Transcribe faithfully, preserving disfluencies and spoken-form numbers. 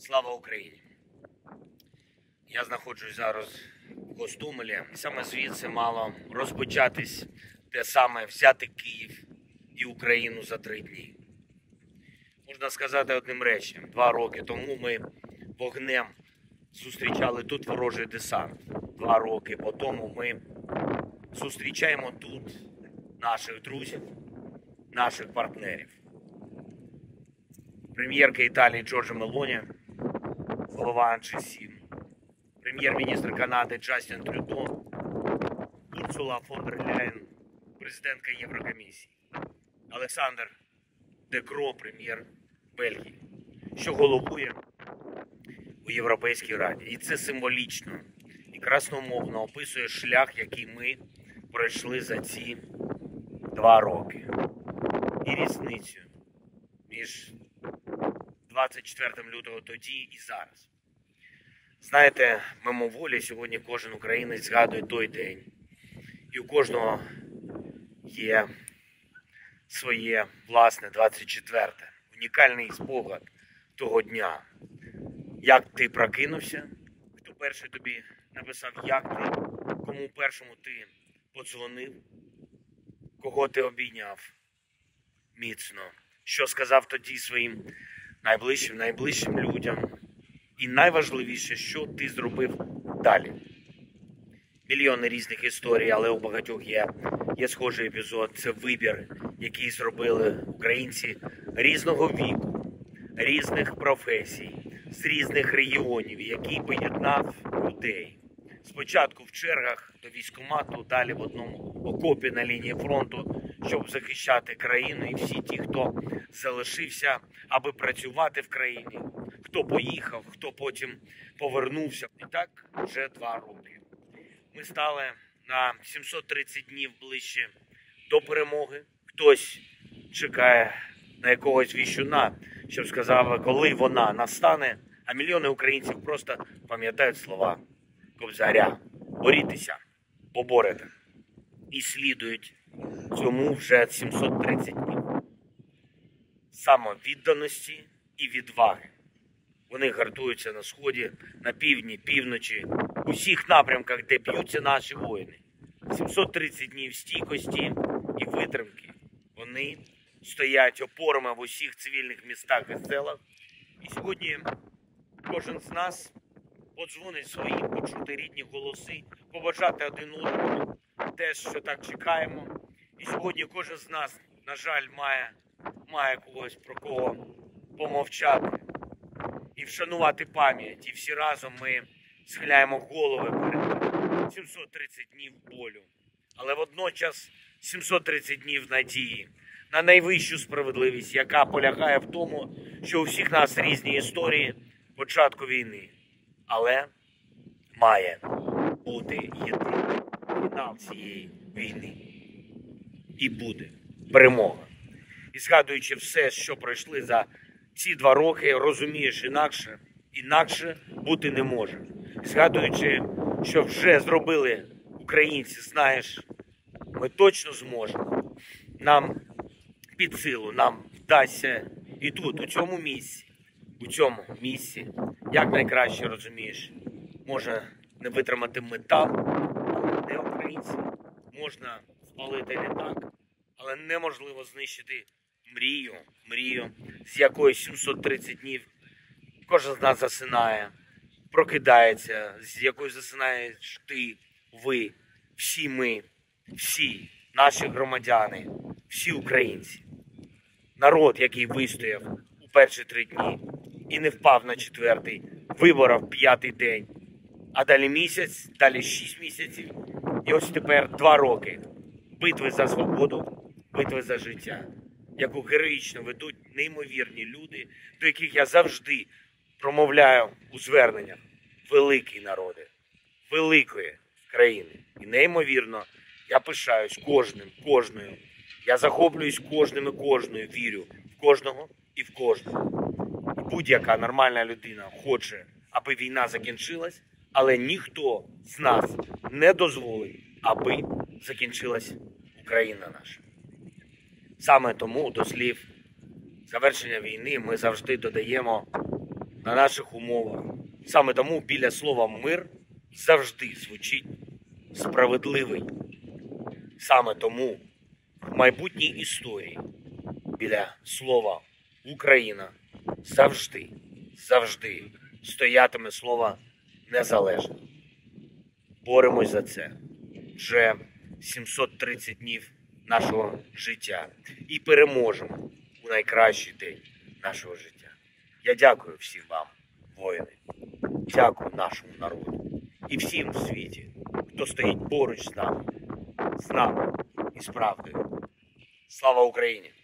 Слава Україні! Я знаходжусь зараз в Гостомелі. Саме звідси мало розпочатись те саме взяти Київ і Україну за три дні. Можна сказати одним реченням. Два роки тому ми вогнем зустрічали тут ворожий десант. Два роки по тому ми зустрічаємо тут наших друзів, наших партнерів. Прем'єрка Італії Джорджа Мелоні, голова Джі сім, прем'єр-міністр Канади Джастін Трюдо, Урсула фон дер Ляєн, президентка Єврокомісії, Олександр Де Крoo, прем'єр Бельгії, що головує у Європейській Раді. І це символічно і красномовно описує шлях, який ми пройшли за ці два роки. І різницю між двадцять четвертим лютого тоді і зараз. Знаєте, мимоволі сьогодні кожен українець згадує той день. І у кожного є своє власне двадцять четверте. Унікальний спогад того дня. Як ти прокинувся, хто перший тобі написав, як ти, кому першому ти подзвонив, кого ти обійняв міцно, що сказав тоді своїм найближчим, найближчим людям. І найважливіше, що ти зробив далі. Мільйони різних історій, але у багатьох є, є схожий епізод. Це вибір, який зробили українці різного віку, різних професій, з різних регіонів, який поєднав людей. Спочатку в чергах до військкомату, далі в одному окопі на лінії фронту, щоб захищати країну. І всі ті, хто залишився, аби працювати в країні, хто поїхав, хто потім повернувся. І так вже два роки. Ми стали на сімсот тридцять днів ближче до перемоги. Хтось чекає на якогось віщуна, щоб сказав, коли вона настане. А мільйони українців просто пам'ятають слова Кобзаря. Борітеся, поборете. І слідують цьому вже сімсот тридцять днів. Самовідданості і відваги. Вони гартуються на сході, на півдні, півночі, у всіх напрямках, де б'ються наші воїни. сімсот тридцять днів стійкості і витримки. Вони стоять опорами в усіх цивільних містах і селах. І сьогодні кожен з нас подзвонить свої, почути рідні голоси, побажати один одному те, що так чекаємо. І сьогодні кожен з нас, на жаль, має, має когось про кого помовчати і вшанувати пам'ять. І всі разом ми схиляємо голови перед сімсот тридцять днів болю. Але водночас сімсот тридцять днів надії на найвищу справедливість, яка полягає в тому, що у всіх нас різні історії початку війни. Але має бути єдиний фінал цієї війни. І буде перемога. І згадуючи все, що пройшли за ці два роки, розумієш, інакше, інакше бути не може. Згадуючи, що вже зробили українці, знаєш, ми точно зможемо. Нам під силу, нам вдасться і тут, у цьому місці, у цьому місці, як найкраще розумієш, може не витримати метал, але не українці. Можна спалити літак, але неможливо знищити мрію, мрію, з якої сімсот тридцять днів кожен з нас засинає, прокидається, з якою засинаєш ти, ви, всі ми, всі наші громадяни, всі українці. Народ, який вистояв у перші три дні і не впав на четвертий, виборов п'ятий день, а далі місяць, далі шість місяців, і ось тепер два роки битви за свободу, битви за життя, яку героїчно ведуть неймовірні люди, до яких я завжди промовляю у зверненнях. Великі народи, великої країни. І неймовірно, я пишаюсь кожним, кожною. Я захоплююсь кожним і кожною, вірю в кожного і в кожного. І будь-яка нормальна людина хоче, аби війна закінчилась, але ніхто з нас не дозволить, аби закінчилась Україна наша. Саме тому до слів завершення війни ми завжди додаємо на наших умовах. Саме тому біля слова «мир» завжди звучить «справедливий». Саме тому в майбутній історії біля слова «Україна» завжди, завжди стоятиме слово «незалежно». Боремось за це вже сімсот тридцять днів нашого життя і переможемо у найкращий день нашого життя. Я дякую всім вам, воїни, дякую нашому народу і всім в світі, хто стоїть поруч з нами, з нами і з правдою. Слава Україні!